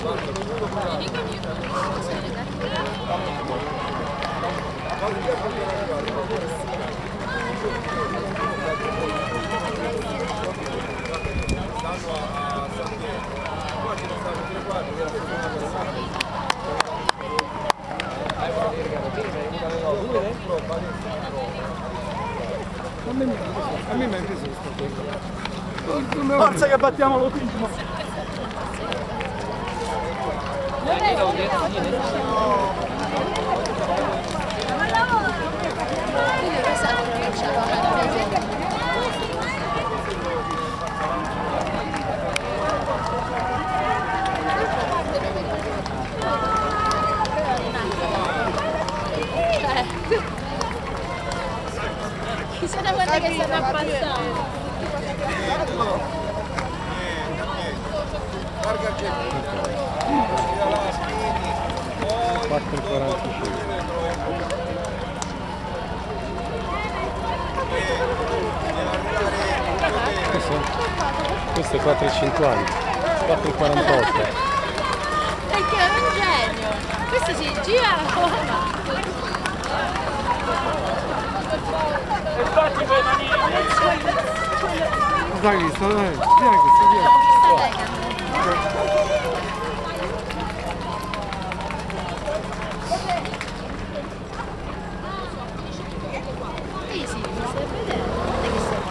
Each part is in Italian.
A me mi hai preso questo. Forza che battiamo l'autismo. Chissà da quando che stanno abbassando. Larga gente. 4,45. Questo è 4,50. 4,48. Perché è un genio. Questo si gira. Dai, visto, dai. Via questo, via. Sì, sì, mi stai vedendo. Guarda che sei.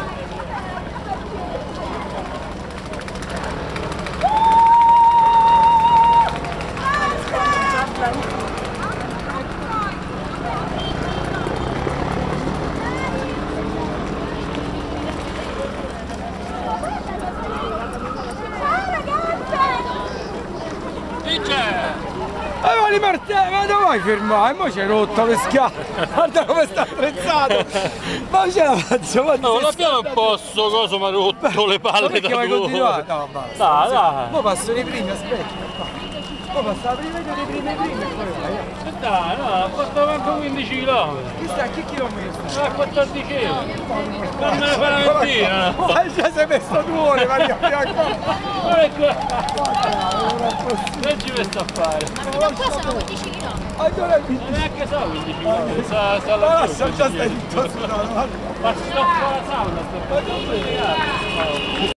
Di Martello, ma dove vai fermare? Ma c'è rotto le schiatte, guarda come sta attrezzato! Ma ce la faccio, ma non abbiamo un po' sto coso, ma rotto le palle da due. No, basta. Dai. Mo passo i primi, aspetta. Mo passo la prima e le prime e poi vai. Dai, no, ha fatto manco 15 km. Chissà che chilometri? Ah, 14 euro. Non me ne fa una ventina. Ma già sei messo 2 ore, Maria Bianca! Guarda qua. Non ci messo a fare. Ma fino a qua sono 15 km. Allora, Neanche so 15 km. Sta lascia già stai tutto sudato. Ma sto a fare la sauna, sto a fare